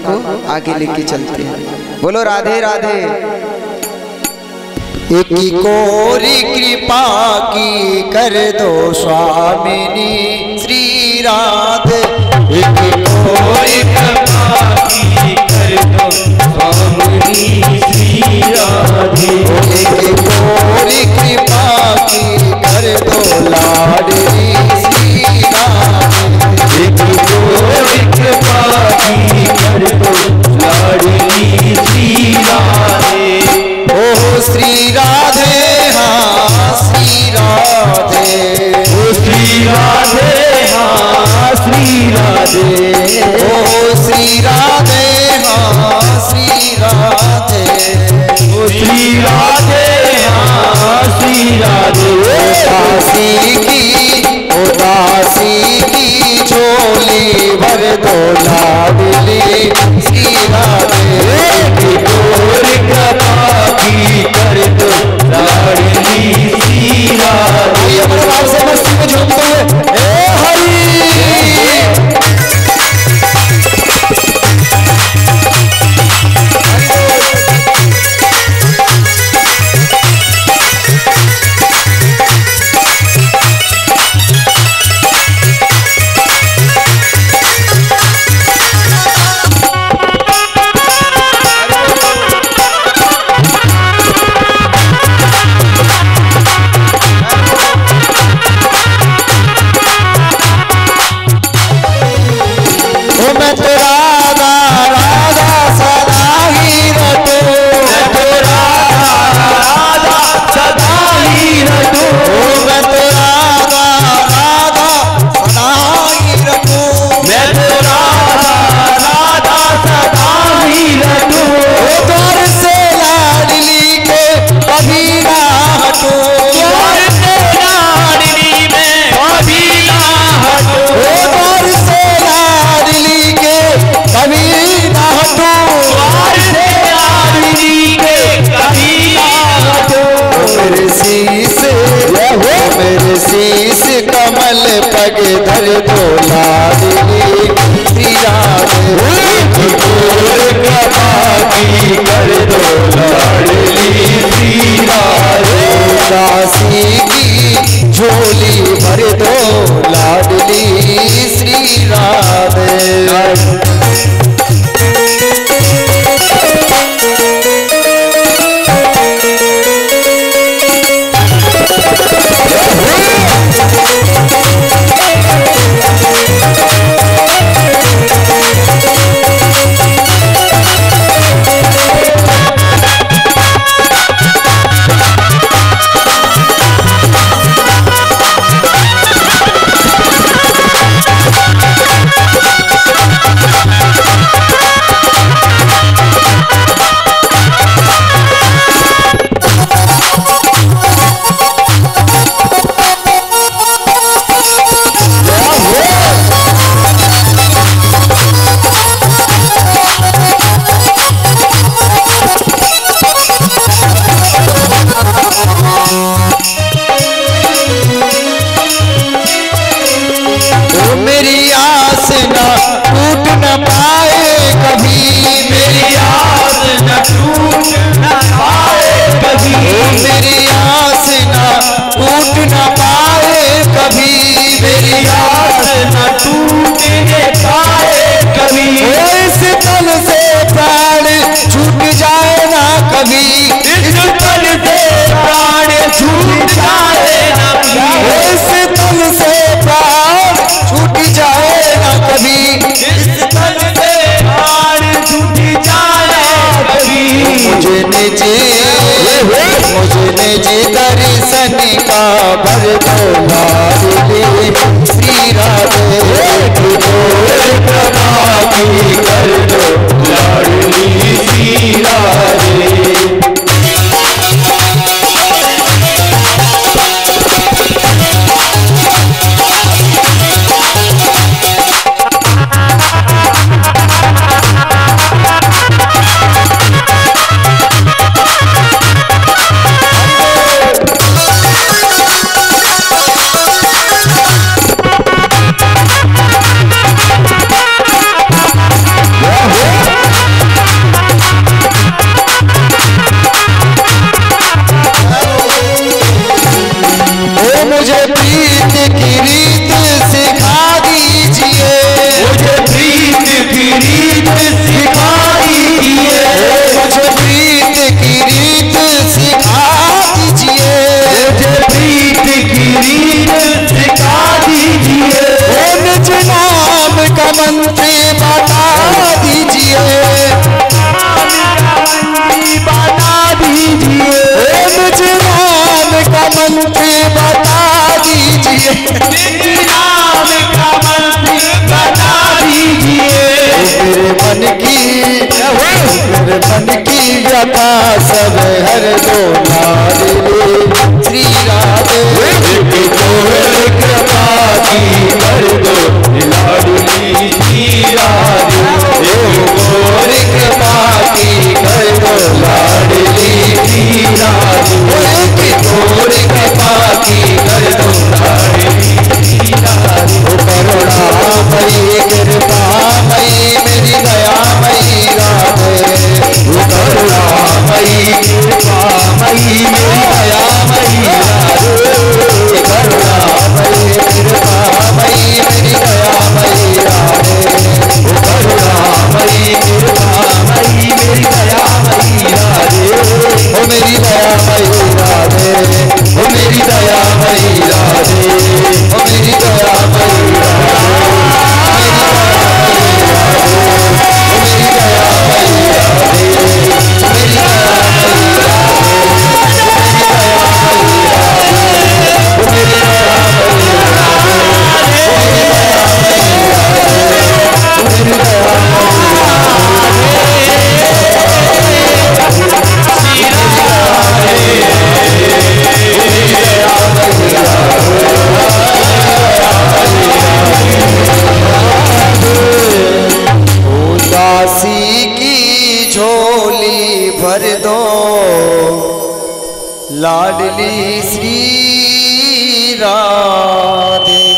को आगे लेके चलते हैं। बोलो राधे राधे। एक कोरी कृपा की कर दो स्वामिनी श्री राधे। एक कोरी कृपा की कर दो स्वामिनी श्री राधे। एक कोरी कृपा की कर दो लाडली श्री राधे। एक कोरी कृपा की कर दो लाडली श्री राधे। ओ श्री राधे हाँ श्री राधे। ओ श्री राधे हाँ श्री राधे। ओ श्री राधे हाँ श्री राधे। ओ श्री राधे हाँ श्री राधे। दासी की झोली भर दो लाडली श्री राधे। कर दो लाडली श्री राधे। अपने भाव से मस्ती को झूमते हुए ए हरि। कमल पग धर दो लाडली श्री राधे। कृपा की कर दो लाडली श्री राधे। दासी की झोली भर दो लाडली श्री राधे। मुझे जी दर्शन का भर दो लाडली श्री राधे। कृपा की कर दो लाडली श्री राधे। मेरी राम का मंदिर बना दीजिए। मेरे मन की व्यथा सब हर दो लाडली श्री राधे। कृपा की कर दो लाडली श्री राधे। कृपा की कर दो लाडली श्री राधे। कृपा की कर दो लाडली श्री राधे। करुणामयी कृपामयी मेरी दयामयी राधे। करुणामयी कृपामयी मेरी दयामयी राधे। करुणामयी कृपामयी मेरी दयामयी राधे। करुणामयी कृपामयी मेरी दयामयी राधे। ओ मेरी दयामयी राधे। ओ मेरी दयामयी राधे। ओ मेरी दयामयी राधे। भर दो लाडली श्री राधे।